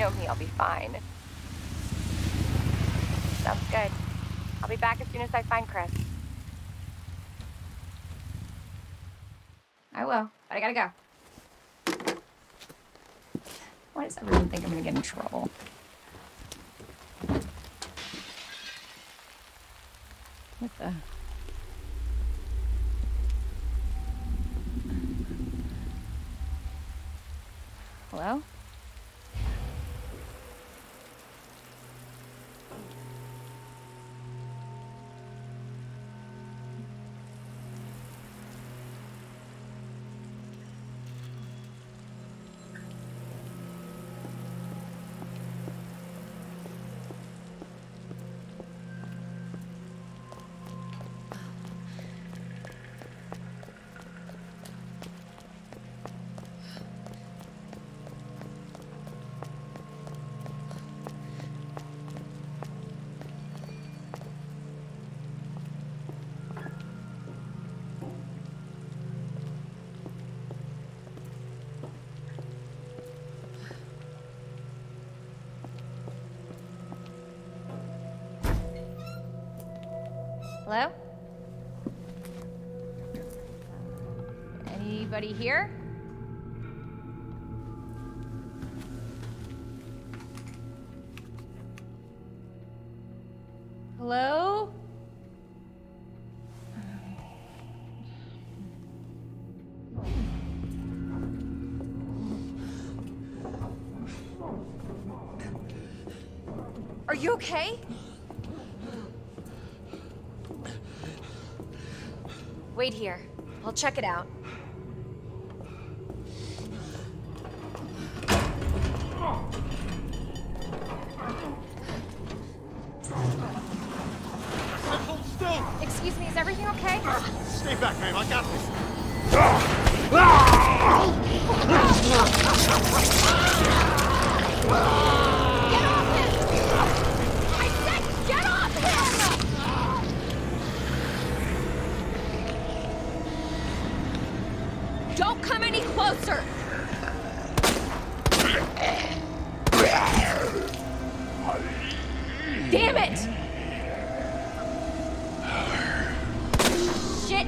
know me, I'll be fine. Sounds good. I'll be back as soon as I find Chris. I will, but I gotta go. Why does everyone think I'm gonna get in trouble? What the... Hello? Hello? Anybody here? Hello? Are you okay? Wait here. I'll check it out. Hold still! Excuse me, is everything okay? Stay back, ma'am. I got this. Get off him! I said get off him! Don't come any closer! Damn it! Shit!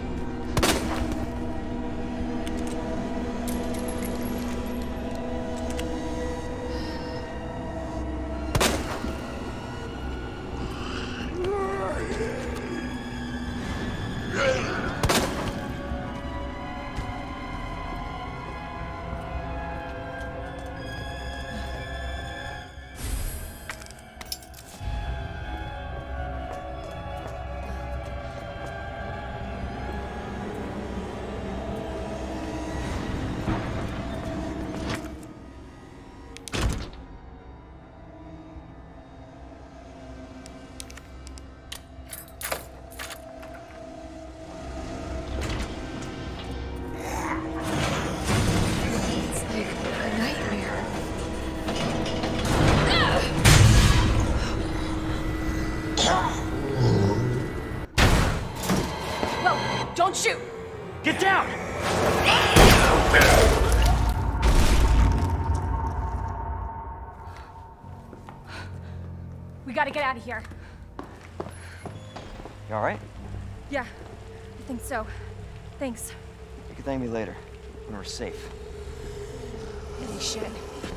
Don't shoot! Get down! We gotta get out of here. You alright? Yeah, I think so. Thanks. You can thank me later, when we're safe. Holy shit.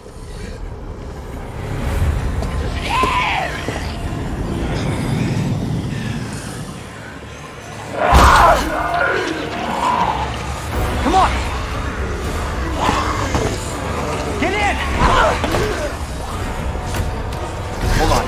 Come on! Get in! Hold on.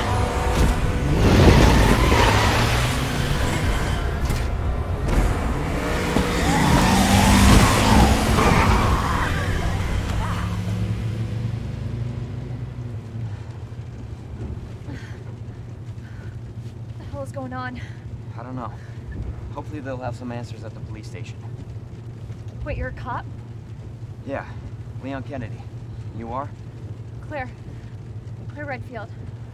What the hell is going on? I don't know. Hopefully they'll have some answers at the police station. Wait, you're a cop? Yeah, Leon Kennedy. You are? Claire. Claire Redfield.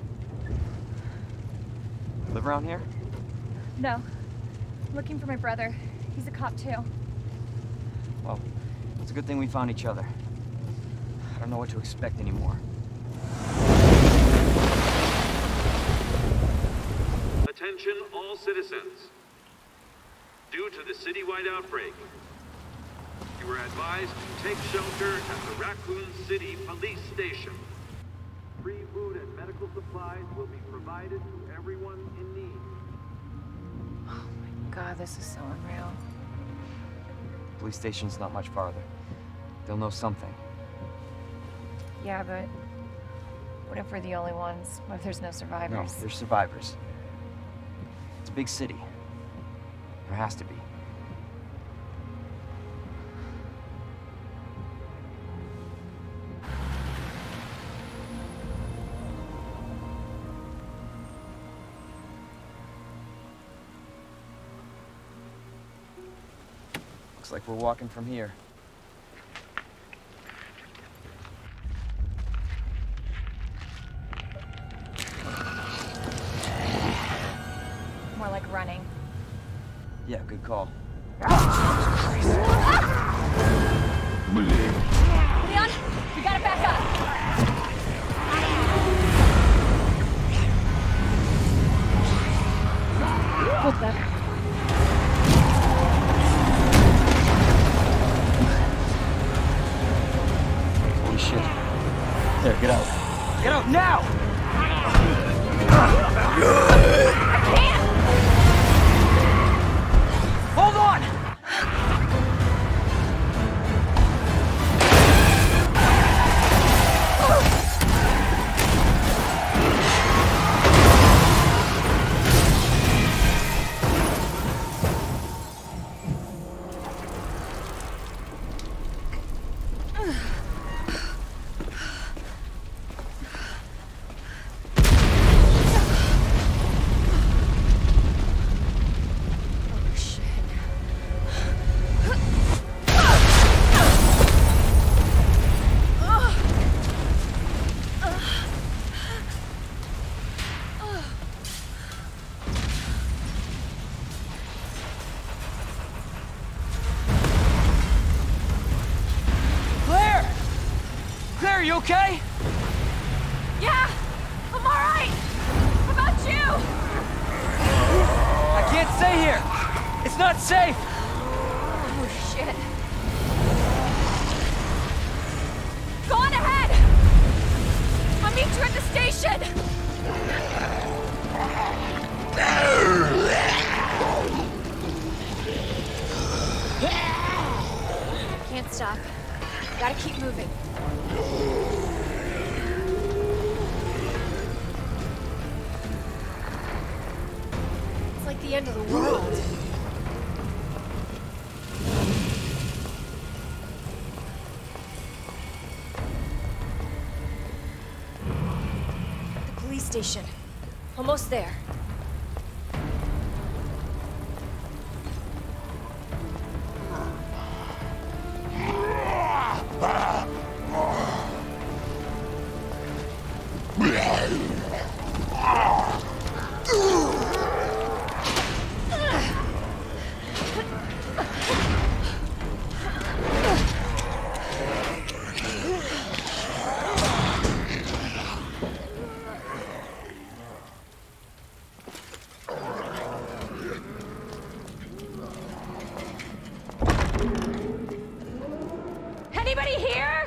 Live around here? No. I'm looking for my brother. He's a cop too. Well, it's a good thing we found each other. I don't know what to expect anymore. citizens. Due to the citywide outbreak, you are advised to take shelter at the Raccoon City Police Station. Free food and medical supplies will be provided to everyone in need. Oh my god, this is so unreal. Police station's not much farther. They'll know something. Yeah, but what if we're the only ones? What if there's no No, survivors? there's survivors. It's a big city. There has to be. Looks like we're walking from here. More like running. Yeah, good call. Leon, we gotta back up. What the? Holy shit. There, get out. Get out now! Hold on! Are you okay? Yeah, I'm all right. How about you? I can't stay here. It's not safe. Oh, shit. Go on ahead. I'll meet you at the station. Can't stop. Gotta keep moving. It's like the end of the world. The police station. Almost there. Anybody here?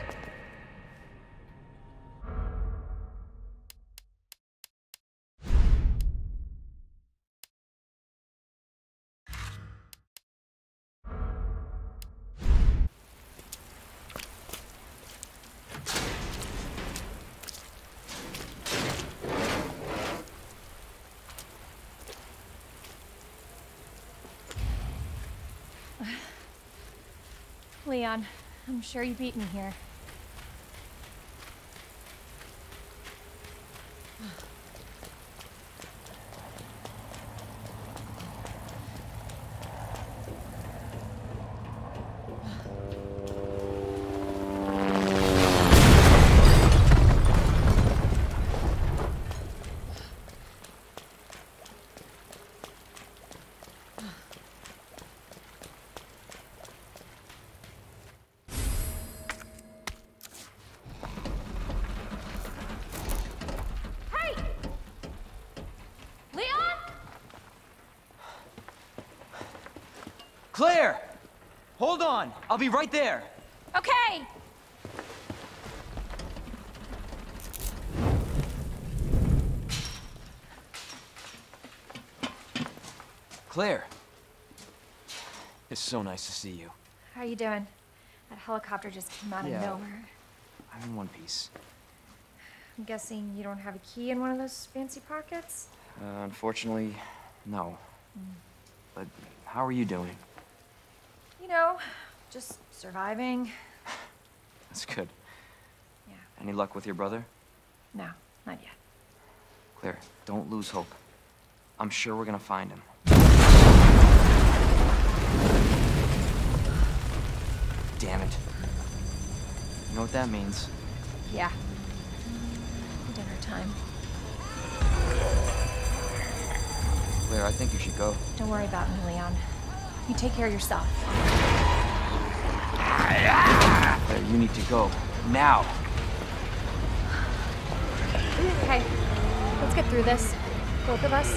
Leon, I'm sure you beat me here. Claire! Hold on! I'll be right there! Okay. Claire! It's so nice to see you. How you doing? That helicopter just came out of Yeah. nowhere. I'm in one piece. I'm guessing you don't have a key in one of those fancy pockets? Unfortunately, no. But how are you doing? You know, just surviving. That's good. Yeah. Any luck with your brother? No, not yet. Claire, don't lose hope. I'm sure we're gonna find him. Damn it. You know what that means? Yeah. Dinner time. Claire, I think you should go. Don't worry about me, Leon. You take care of yourself. Claire, you need to go. Now! Okay, let's get through this. Both of us.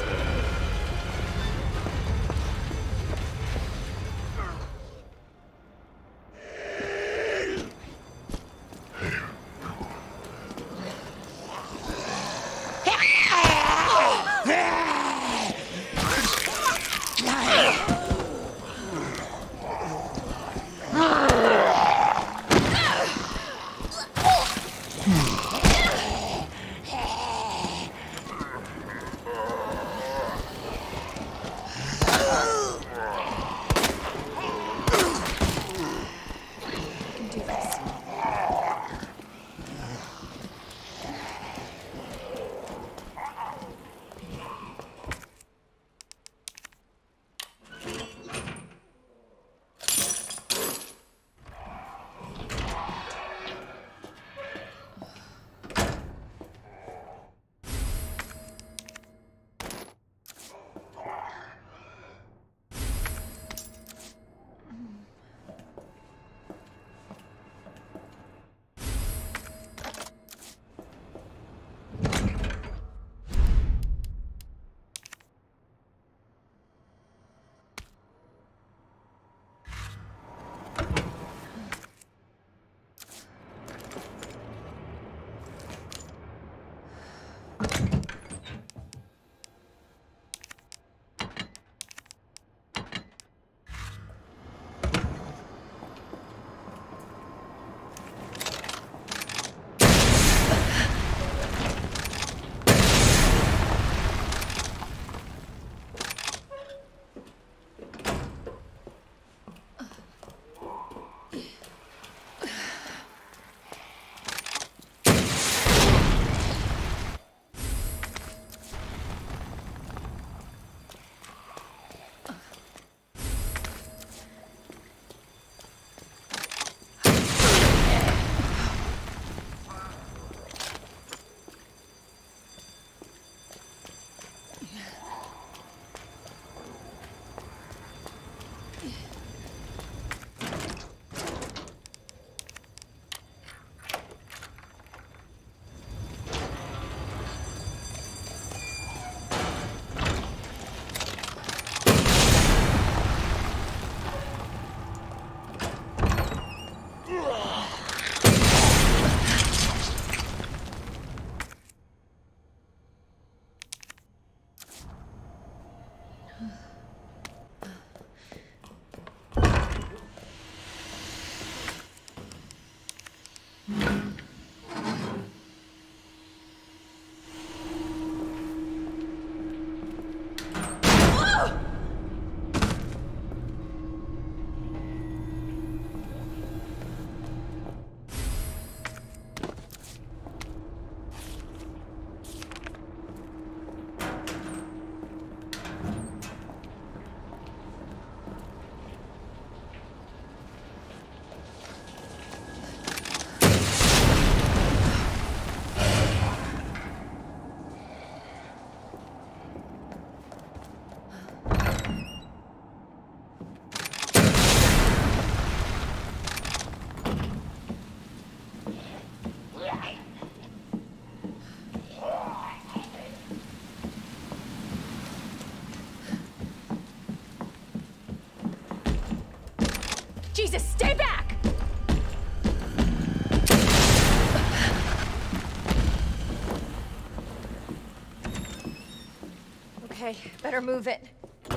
Okay, better move it.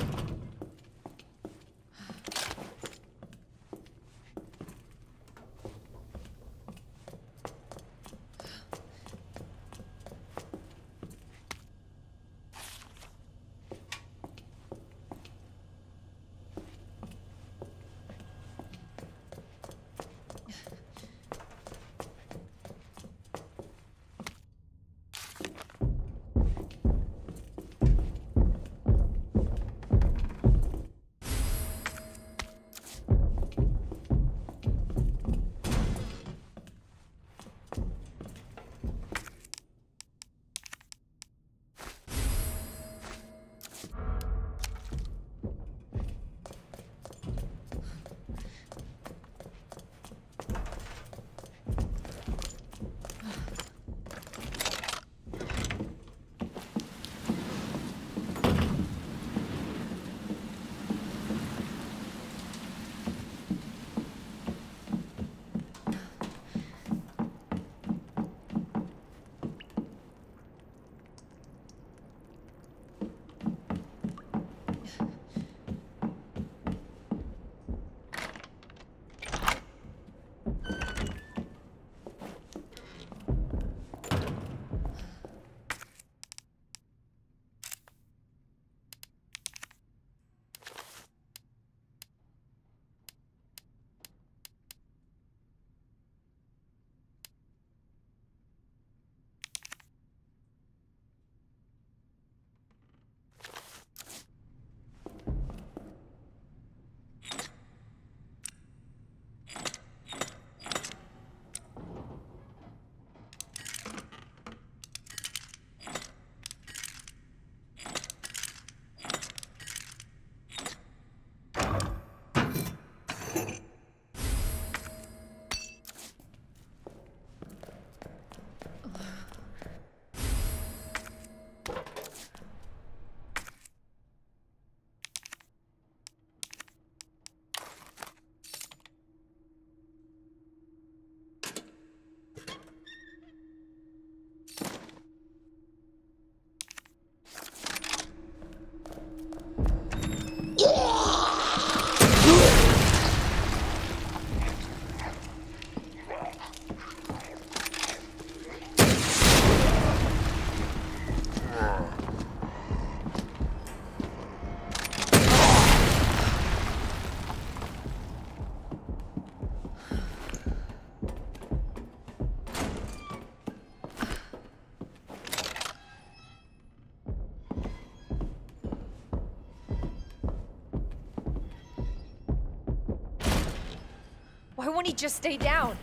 Why won't he just stay down?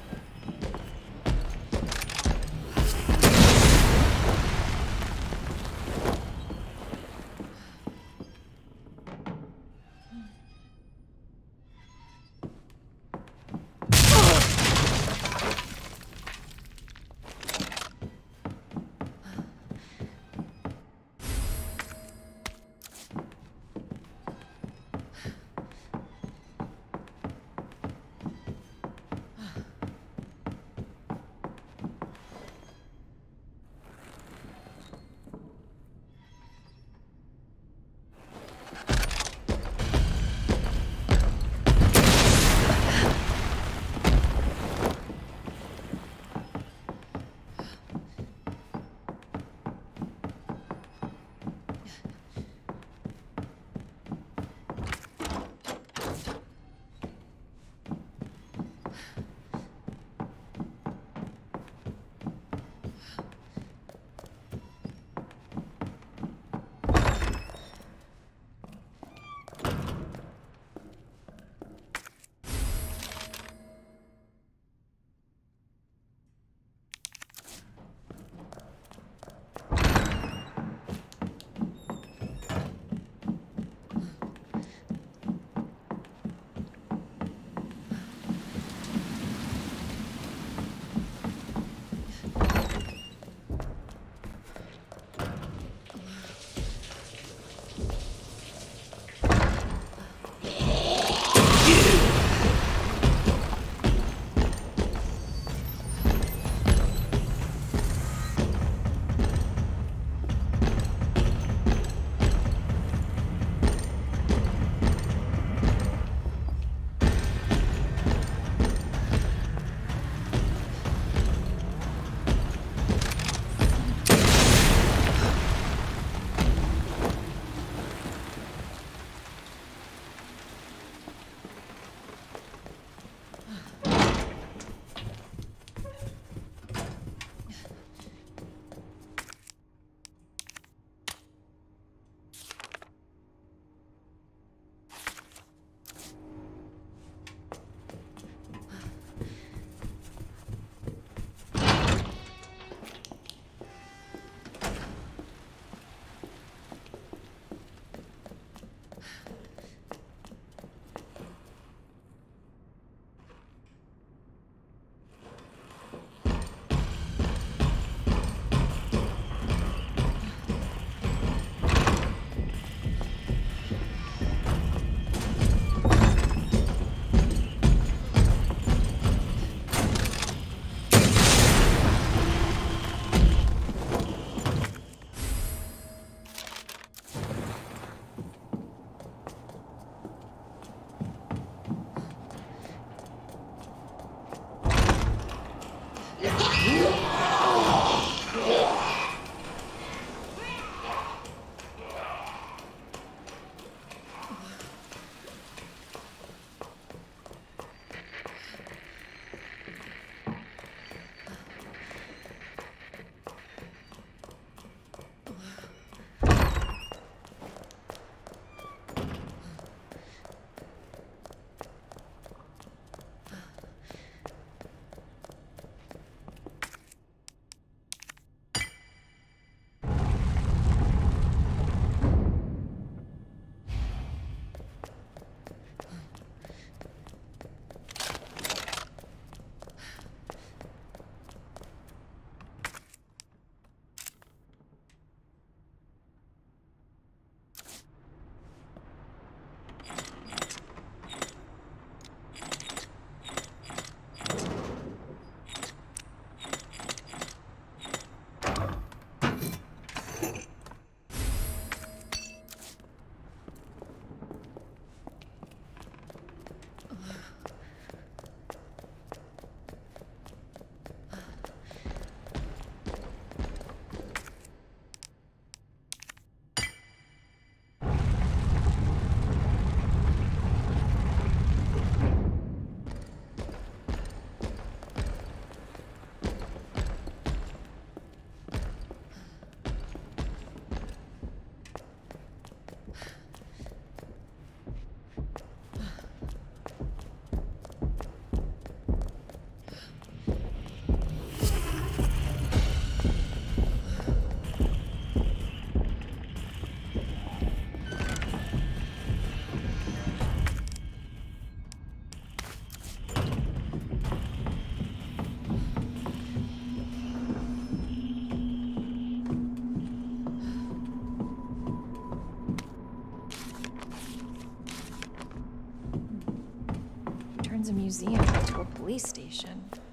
Turns a museum into a police station.